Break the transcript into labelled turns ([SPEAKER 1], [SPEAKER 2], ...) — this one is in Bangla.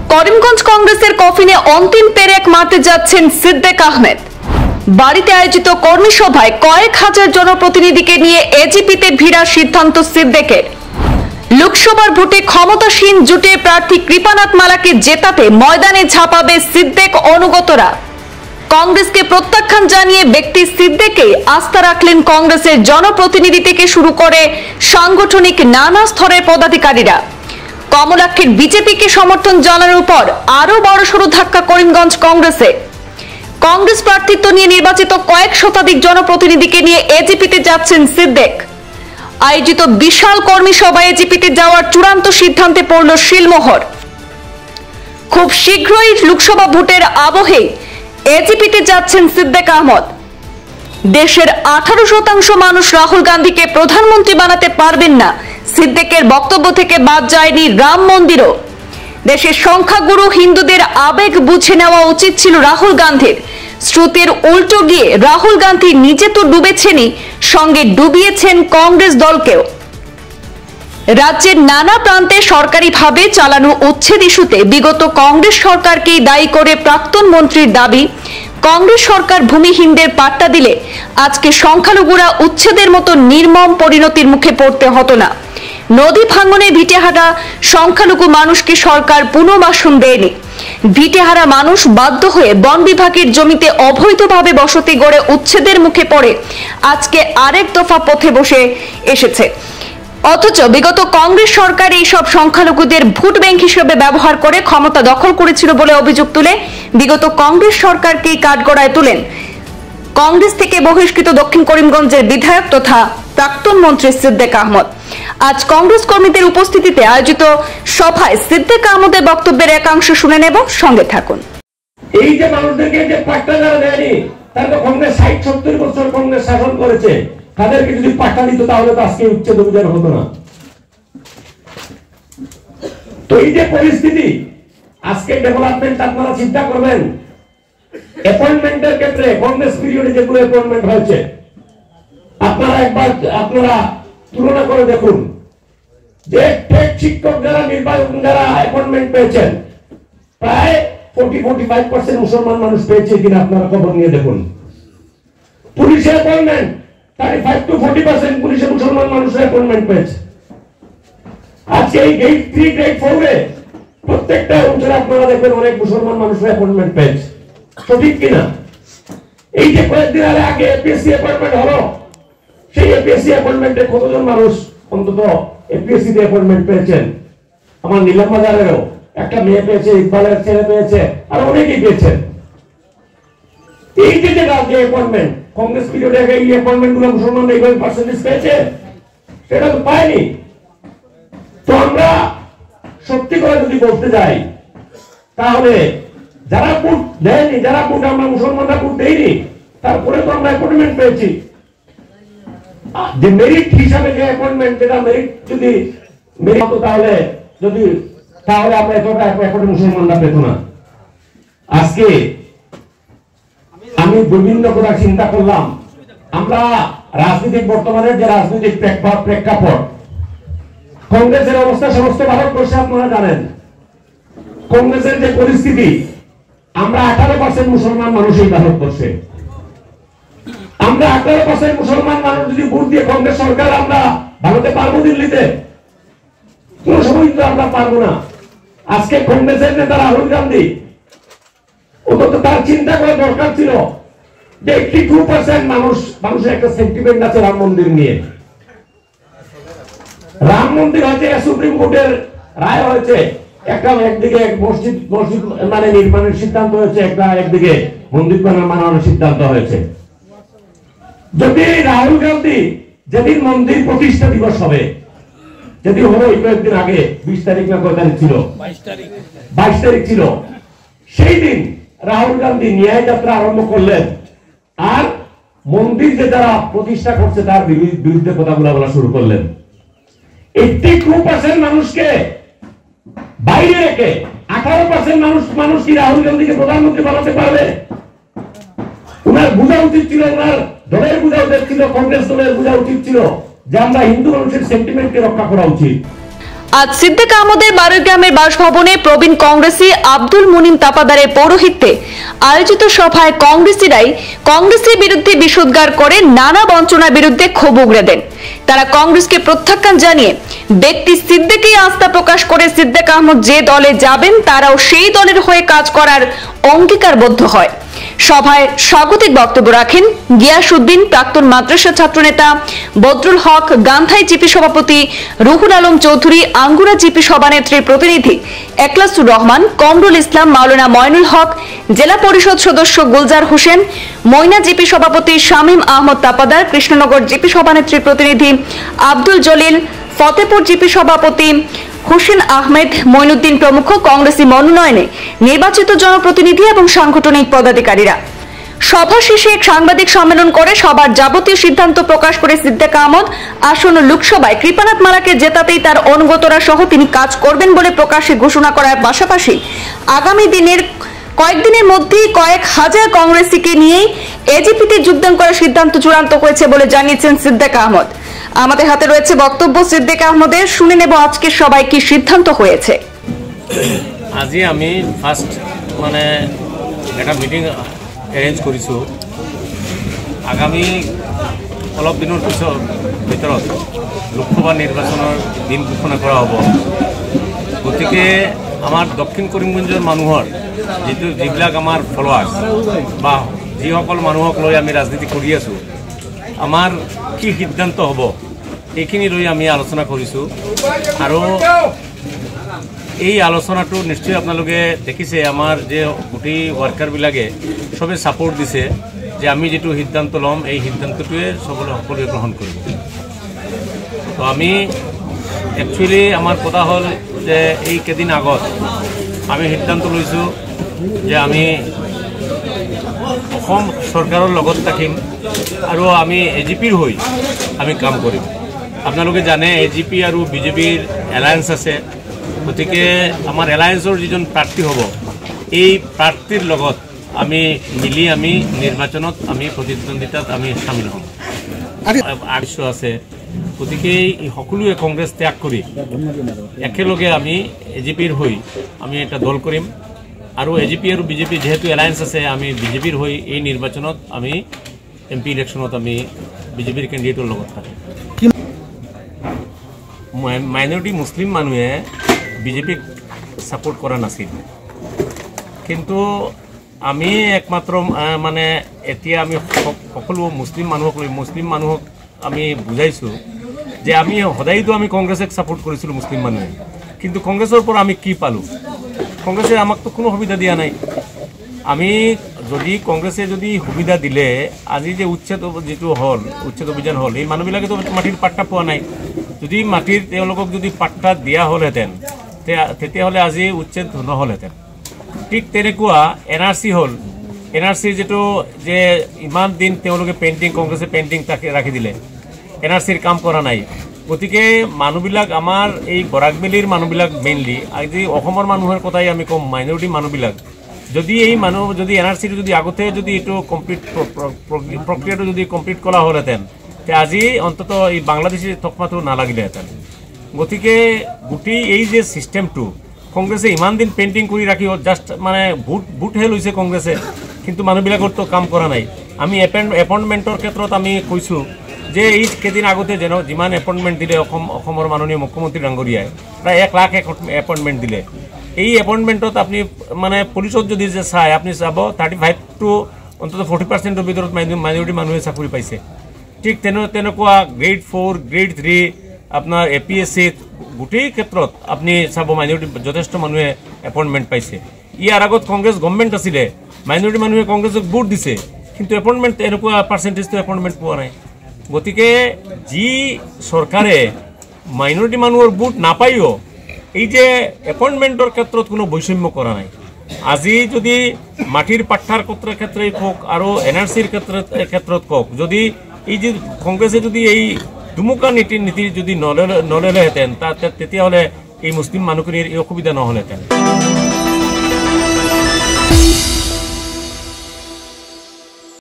[SPEAKER 1] করিমগঞ্জ কংগ্রেসের কফিনে অন্তিম পেরেক মারতে যাচ্ছেন সিদ্দিক আহমেদ। বাড়িতে আয়োজিত কর্মী সভায় কয়েক হাজার জনপ্রতিনিধিকে নিয়ে এজিপিতে ভিড়ার সিদ্ধান্ত সিদ্দিকের। লোকসভার ভোটে ক্ষমতাসীন জোটের প্রার্থী কৃপানাথ মালাকে জেতাতে ময়দানে ঝাঁপাবে সিদ্দিক অনুগতরা। কংগ্রেসকে প্রত্যাখ্যান জানিয়ে ব্যক্তি সিদ্দিকে আস্থা রাখলেন কংগ্রেসের জনপ্রতিনিধি থেকে শুরু করে সাংগঠনিক নানা স্তরের পদাধিকারীরা। কমলাক্ষের বিজেপিকে সমর্থন জানানোর পর আরো বড়সড় ধাক্কা করিমগঞ্জ কংগ্রেসে। কংগ্রেস প্রার্থিত্ব নিয়ে নির্বাচিত কয়েক শতাধিক জনপ্রতিনিধিকে নিয়ে এজিপিতে যাচ্ছেন সিদ্দিক। আয়োজিত বিশাল কর্মী সভায় এজিপিতে যাওয়ার চূড়ান্ত সিদ্ধান্তে পড়ল শিলমোহর। খুব শীঘ্রই লোকসভা ভোটের আবহে এজিপিতে যাচ্ছেন সিদ্দিক আহমেদ। দেশের 18% মানুষ রাহুল গান্ধীকে প্রধানমন্ত্রী বানাতে পারবেন না, সিদ্দিকের বক্তব্য থেকে বাদ যায়নি রাম মন্দিরও। দেশের সংখ্যাগুরু হিন্দুদের আবেগ বুঝে নেওয়া উচিত ছিল রাহুল গান্ধীর। স্রোতের উল্টো গিয়ে রাহুল গান্ধী নিজে তো ডুবেছেনই, সঙ্গে ডুবিয়েছেন কংগ্রেস দলকেও। রাজ্যের নানা প্রান্তে সরকারিভাবে চালানো উচ্ছেদ ইস্যুতে বিগত কংগ্রেস সরকারকেই দায়ী করে প্রাক্তন মন্ত্রীর দাবি, কংগ্রেস সরকার ভূমিহীনদের পাট্টা দিলে আজকে সংখ্যালঘুরা উচ্ছেদের মতো নির্মম পরিণতির মুখে পড়তে হতো না। নদী ভাঙনে ভিটেহারা সংখ্যালঘু মানুষকে সরকার পুনর্বাসন দেয়নি। ভিটেহারা মানুষ বাধ্য হয়ে বন বিভাগের জমিতে অবৈধভাবে বসতি গড়ে উচ্ছেদের মুখে পড়ে আজকে আরেক দফা পথে বসে এসেছে। অথচ বিগত কংগ্রেস সরকার এই সব সংখ্যালঘুদের ভোট ব্যাংক হিসেবে ব্যবহার করে ক্ষমতা দখল করেছিল বলে অভিযোগ তুলে বিগত কংগ্রেস সরকারকেই কাঠগড়ায় তোলেন কংগ্রেস থেকে বহিষ্কৃত দক্ষিণ করিমগঞ্জের বিধায়ক তথা প্রাক্তন মন্ত্রী সিদ্দিক আহমেদ। আজ কংগ্রেস কর্মীদের উপস্থিতিতে আয়োজিত সভায় সিদ্দিক আহমেদের বক্তব্যের একাংশ শুনে নেব, সঙ্গে থাকুন।
[SPEAKER 2] এই যে মানুষদেরকে যে পাট্টা যারা দেয়নি, তারা তো কংগ্রেস 60-70 বছর কংগ্রেস শাসন করেছে, তাদেরকে যদি পাট্টা দিত তাহলে তো আজকে উচ্ছেদ অভিযান হতো না। তো এই যে পরিস্থিতি, আজকে ডেভেলপমেন্ট আপনারা চিন্তা করবেন। অ্যাপয়েন্টমেন্টের ক্ষেত্রে কংগ্রেস পিরিয়ডে যেগুলো অ্যাপয়েন্টমেন্ট হয়েছে আপনারা একবার তুলনা করে দেখুন যে টেট শিক্ষক যারা নির্বাচন যারা অ্যাপয়েন্টমেন্ট পেয়েছেন প্রায় 40-45% মুসলমান মানুষ পেয়েছে কিনা আপনারা খবর নিয়ে দেখুন। পুলিশের অ্যাপয়েন্টমেন্ট 35-40% পুলিশে মুসলমান মানুষের অ্যাপয়েন্টমেন্ট পেয়েছে। আজকে এই গ্রেড 3 গ্রেড 4 এ প্রত্যেকটা অঞ্চলে আপনারা দেখবেন অনেক মুসলমান মানুষের অ্যাপয়েন্টমেন্ট পেয়েছে। সঠিক কিনা? এই যে কয়েকদিন আগে এপিএসসি অ্যাপয়েন্টমেন্ট হলো, সেই এপিএসসি অ্যাপয়েন্টমেন্টে কতজন মানুষ অন্তত এপিএসসি তে অ্যাপয়েন্টমেন্ট পেয়েছেন? আমার নীলাম বাজারেরও একটা মেয়ে পেয়েছে, ইকবালের ছেলে পেয়েছে, আর অনেকেই পেয়েছেন। এই যে অ্যাপয়েন্টমেন্ট কংগ্রেস পিরিয়ডে এই অ্যাপয়েন্টমেন্ট গুলো মুসলমান এইভাবে পার্সেন্টেজ পেয়েছে, সেটা তো পায়নি। তো আমরা সত্যি করে যদি বলতে যাই তাহলে যারা ভোট দেয়নি, যারা ভোট আমরা মুসলমানরা ভোট দেয়নি, তারপরে তো আমরা অ্যাপয়েন্টমেন্ট পেয়েছি। যে মেরিট হিসাবে যে অ্যাপয়েন্টমেন্ট, যেটা মেরিট যদি মেরিট হতো তাহলে আমরা এতটা এখন মুসলমানরা পেত না। আজকে আমি বিভিন্ন কথা চিন্তা করলাম, আমরা রাজনৈতিক বর্তমানের যে রাজনৈতিক প্রেক্ষাপট, কংগ্রেসের অবস্থা সমস্ত ভারতবর্ষে আপনারা জানেন। কংগ্রেসের যে পরিস্থিতি, আমরা 18% মুসলমান মানুষ এই ভারতবর্ষে, আমরা 18% মুসলমান মানুষ যদি ভোট দিয়ে কংগ্রেস সরকার আমরা ভারতে পারবো, দিল্লিতে কোন সময় তো আমরা পারবো না। আজকে কংগ্রেসের নেতা রাহুল গান্ধী, অন্তত তার চিন্তা করা দরকার ছিল যে 82% মানুষের একটা সেন্টিমেন্ট আছে রাম মন্দির নিয়ে। রাম মন্দির হয়েছে, সুপ্রিম কোর্টের রায় হয়েছে, একটা একদিকে মসজিদ মানে নির্মাণের সিদ্ধান্ত হয়েছে, একদিকে মন্দির বানানোর সিদ্ধান্ত হয়েছে। যদি রাহুল গান্ধী যেদিন মন্দির প্রতিষ্ঠা দিবস হবে, যেদিন হলো কয়েকদিন আগে 20 তারিখ না কয় তারিখ ছিল, 22 তারিখ ছিল, সেই দিন রাহুল গান্ধী ন্যায় যাত্রা আরম্ভ করলেন, আর মন্দির যে যারা প্রতিষ্ঠা করছে তার বিরুদ্ধে কথাগুলো বলা শুরু করলেন। 82% মানুষকে বাইরে রেখে 18% মানুষ কি রাহুল গান্ধীকে প্রধানমন্ত্রী বানাতে পারবে? উনার বোঝা উচিত ছিল, উনার দলের বোঝা উচিত ছিল, কংগ্রেস দলের বোঝা উচিত ছিল যে আমরা হিন্দু মানুষের সেন্টিমেন্টকে রক্ষা করা উচিত।
[SPEAKER 1] আজ সিদ্দিক আহমদের বারৈগ্রামের বাসভবনে প্রবীণ কংগ্রেসী আব্দুল মুনিম তাপাদারের পৌরোহিত্যে আয়োজিত সভায় কংগ্রেসের বিরুদ্ধে বিষোদ্গার করে নানা বঞ্চনার বিরুদ্ধে ক্ষোভ উগরে দেন। তারা কংগ্রেসকে প্রত্যাখ্যান জানিয়ে ব্যক্তি সিদ্দিকই আস্থা প্রকাশ করে সিদ্দিক আহমদ যে দলে যাবেন তারাও সেই দলের হয়ে কাজ করার অঙ্গীকারবদ্ধ হয়। সভায় স্বাগতিক বক্তব্য রাখেন গিয়াসউদ্দিন, প্রাক্তন মাদ্রাসা ছাত্রনেতা বদরুল হক, গান্ধাই জিপি সভাপতি রুহুল আলম চৌধুরী, আঙ্গুরা জিপি সভানেত্রীর প্রতিনিধি একলাসুর রহমান, কমরুল ইসলাম, মাওলানা ময়নুল হক, জেলা পরিষদ সদস্য গুলজার হোসেন, ময়না জিপি সভাপতি শামীম আহমদ তাপাদার, কৃষ্ণনগর জিপি সভানেত্রীর প্রতিনিধি আব্দুল জলিল, ফতেপুর জিপি সভাপতি হুসেন আহমেদ, মঈনুদ্দিন প্রমুখ কংগ্রেসী মনোনয়নে নির্বাচিত জনপ্রতিনিধি এবং সাংগঠনিক পদাধিকারীরা। সভা শেষে এক সাংবাদিক সম্মেলন করে সবার যাবতীয় সিদ্ধান্ত প্রকাশ করে সিদ্দিক আহমদ আসন্ন লোকসভায় কৃপানাথ মালাকে জেতাতেই তার অনুগতরা সহ তিনি কাজ করবেন বলে প্রকাশ্যে ঘোষণা করার পাশাপাশি আগামী কয়েকদিনের মধ্যেই কয়েক হাজার কংগ্রেসীকে নিয়েই এজিপিতে যোগদান করার সিদ্ধান্ত চূড়ান্ত হয়েছে বলে জানিয়েছেন সিদ্দিক আহমদ। আমাদের হাতে রয়েছে বক্তব্য সিদ্দিক আহমদের, শুনে নেব আজকে সবাই কি সিদ্ধান্ত হয়েছে।
[SPEAKER 3] আজি আমি ফার্স্ট একটা মিটিং এৰেঞ্জ কৰিছো। আগামী অলপ দিনৰ ভিতৰত লোকসভা নিৰ্বাচনৰ দিন ঘোষণা কৰা হ'ব। গতিকে আমাৰ দক্ষিণ কৰিমগঞ্জৰ মানুহৰ যিবিলাক আমাৰ ফলোৱাৰ্ছ বা যিসকল মানুহক লৈ আমি ৰাজনীতি কৰি আছোঁ, আমাৰ কি সিদ্ধান্ত হ'ব এইখিনি লৈ আমি আলোচনা কৰিছোঁ। আৰু এই আলোচনাটো নিশ্চয় আপোনালোকে দেখিছে, আমাৰ যে গোটেই ওয়ার্কারবিলাকে সবে সাপোর্ট দিছে যে আমি যেটো সিদ্ধান্ত ল'ম এই সিদ্ধান্তটোৱে সকলোৱে গ্ৰহণ কৰিব। তো আমি একচুয়ালি আমাৰ কথা হ'ল যে এই কেইদিন আগত আমি সিদ্ধান্ত লৈছোঁ যে আমি অসম চৰকাৰৰ লগত থাকিম আৰু আমি এজিপিৰ হৈ আমি কাম কৰিম। আপোনালোকে জানে এজিপি আৰু বিজেপিৰ এলায়েন্স আছে। গতিকে আমাৰ এলায়েন্সৰ যিজন প্ৰাৰ্থী হ'ব এই প্ৰাৰ্থীৰ লগত আমি মিলি আমি নিৰ্বাচনত আমি প্ৰতিদ্বন্দ্বিতাত আমি সামিল হ'ম। আদৰ্শ আছে। গতিকে সকলোৱে কংগ্ৰেছ ত্যাগ কৰি একেলগে আমি এজিপিৰ হৈ আমি এটা দল কৰিম আৰু এজিপি আৰু বিজেপি যেহেতু এলায়েন্স আছে, আমি বিজেপিৰ হৈ এই নিৰ্বাচনত আমি এমপি ইলেকশ্যনত আমি বিজেপিৰ কেণ্ডিডেটৰ লগত থাকিম। মাইনৰিটি মুছলিম মানুহে বিজেপিক সাপোর্ট করা নাছিল, কিন্তু আমি একমাত্র এতিয়া আমি সকলো মুছলিম মানুহক আমি বুজাইছোঁ যে আমি সদায়তো আমি কংগ্ৰেছক সাপোর্ট কৰিছিলোঁ মুছলিম মানুহে, কিন্তু কংগ্ৰেছৰ পৰা আমি কি পালোঁ? কংগ্ৰেছে আমাকতো কোনো সুবিধা দিয়া নাই। আমি যদি কংগ্ৰেছে যদি সুবিধা দিলে আজি যে উচ্ছেদ অভিযান হ'ল এই মানুহবিলাকেতো মাটিৰ পাট্টা পোৱা নাই। যদি মাটিৰ তেওঁলোকক যদি পাট্টা দিয়া হ'লহেঁতেন তেতিয়াহ'লে আজি উচ্ছেদ নহ'লহেঁতেন। ঠিক তেনেকুৱা NRC হ'ল, NRCৰ যে ইমান দিন তেওঁলোকে কংগ্ৰেছে পেণ্ডিং ৰাখি দিলে, NRCৰ কাম কৰা নাই। গতিকে মানুহবিলাক আমাৰ এই বৰাকবেলিৰ মানুহবিলাক মেইনলি, আজি অসমৰ মানুহৰ কথাই আমি কম, মাইনৰিটি মানুহবিলাক যদি এই মানুহ যদি NRCৰ যদি আগতে যদি এইটো কমপ্লিট প্ৰক্ৰিয়াটো যদি কমপ্লিট কৰা হ'লহেঁতেন তে আজি অন্তত এই বাংলাদেশী তকমাটো নালাগিলেহেঁতেন। গতিকে গোটেই এই যে সিস্টেমটো কংগ্ৰেছে ইমান দিন পেণ্ডিং কৰি ৰাখি জাষ্ট ভোটহে লৈছে কংগ্ৰেছে, কিন্তু মানুহবিলাকৰতো কাম কৰা নাই। আমি এপইণ্টমেণ্টৰ ক্ষেত্ৰত আমি কৈছোঁ যে এই কেইদিন আগতে যিমান এপইণ্টমেণ্ট দিলে অসমৰ মাননীয় মুখ্যমন্ত্ৰী ডাঙৰীয়াই প্ৰায় 1 লাখ এপইণ্টমেণ্ট দিলে। এই এপইণ্টমেণ্টত আপুনি পুলিচত যদি যে চাই আপুনি চাব 35 to অন্তত 40% ভিতৰত মাইনৰিটি মানুহে চাকৰি পাইছে। ঠিক তেনেকুৱা গ্ৰেড 4, গ্ৰেড 3 আপনার APSC গোটেই ক্ষেত্ৰত আপনি চাব মাইনৰিটি যথেষ্ট মানুহে এপইণ্টমেণ্ট পাইছে। ইয়াৰ আগত কংগ্ৰেছ গভৰ্ণমেণ্ট আছিলে, মাইনৰিটি মানুহে কংগ্ৰেছক ভোট দিছে, কিন্তু এপইণ্টমেণ্ট এনেকুৱা পাৰ্চেণ্টেজটো এপইণ্টমেণ্ট পোৱা নাই। গতিকে যি চৰকাৰে মাইনৰিটি মানুহৰ ভোট নাপায়ো এই যে এপইণ্টমেণ্টৰ ক্ষেত্ৰত কোনো বৈষম্য কৰা নাই। আজি যদি মাটিৰ পাট্টাৰ ক্ষেত্রে কওক আৰু NRCৰ ক্ষেত্ৰত কওক, যদি এই যে কংগ্ৰেছে যদি এই দুমুকা নীতি যদি নললেহেঁতেন তেতিয়াহ'লে এই মুছলিম মানুহখিনিৰ এই অসুবিধা নহ'লহেঁতেন।